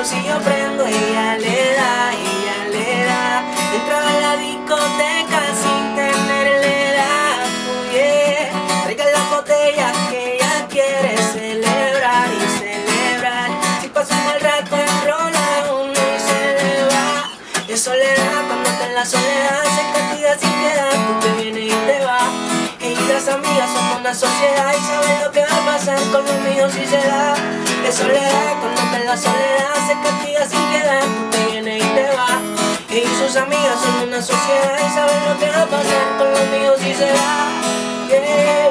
si yo prendo, ella le da. Entraba en la discoteca sin tenerle edad. Oh yeah, traiga las botellas que ella quiere celebrar y celebrar. Si pasa un mal rato enrola uno y se le va. Es soledad cuando está en la soledad, se castiga sin piedad, tú te vienes y te vas. Ella y las amigas son una sociedad y saben lo que va a pasar con los míos si se da. Es soledad cuando está en la soledad, se castiga sin piedad, tú te vienes y te vas. Ella y sus amigas son una sociedad y saben lo que va a pasar con los míos si se da. Yeah.